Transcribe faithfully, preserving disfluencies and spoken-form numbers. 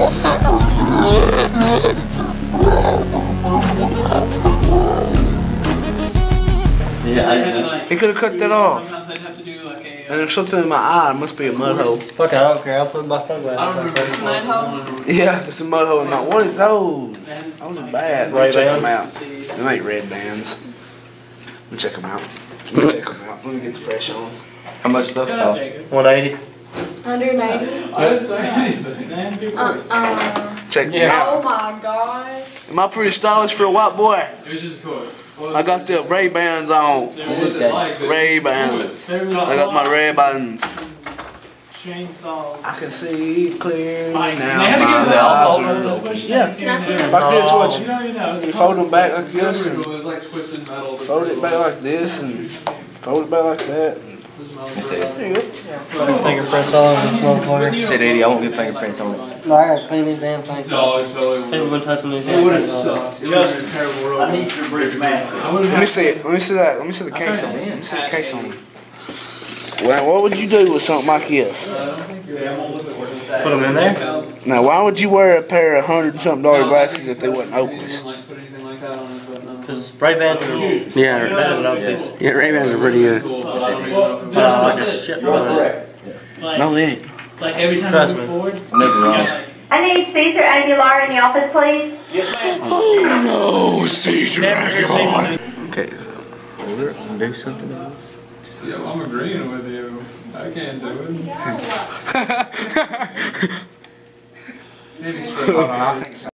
Yeah, He could have cut that off. Sometimes I'd have to do like a. And there's something in my eye. It must be a mud hole. fuck it, I don't care. I'll put my sunglasses on. Mud hole? Yeah, there's a mud hole in my. What is those? Those are bad. Let me check them out. Them ain't red bands. Let me check them out. Let me check them out. Let me get the fresh on. How much stuff Good cost? Jacob. one eighty. one eighty? I didn't say anything. Man, do Uh, first. uh, Check me Yeah. oh out. my god. Am I pretty stylish for a white boy? It was just a course. I got the Ray Bans on. What was it like? Ray Bans. I got my Ray Bans. Chainsaws. I can see clear Spikes. now. And they had to My give them all eyes are over. open. Push Yeah. things here and Can I there. Like this, what You you, don't even know. It's you a fold them constant- back like this and It was like twisted metal. fold it back like this and fold it back like that. That's it. There you go. There's fingerprints all over this motherfucker. Said eighty, I won't get fingerprints on it. No, I gotta clean these damn things. No, it's totally. People been touching these It damn would have things. sucked. It would have been a terrible road. I need your bridge master. Let me see it. Let me see that. Let me see the case on it. Let me see the case on it. Well, what would you do with something like this? Put them in there? Now, why would you wear a pair of hundred and something dollar glasses if they wasn't Oakleys? Because spray bands are Yeah, better than Oakley's. yeah, Ray Bans are pretty good. Uh, like a shit ton of- Like, No, they ain't. like every time Trust you move me. forward, Never you wrong. got like. I need Caesar Aguilar in the office, please. Oh, no, Caesar Aguilar. Okay, so we're gonna do something else. Yeah, I'm agreeing with you. I can't do it. Maybe straight. I think so.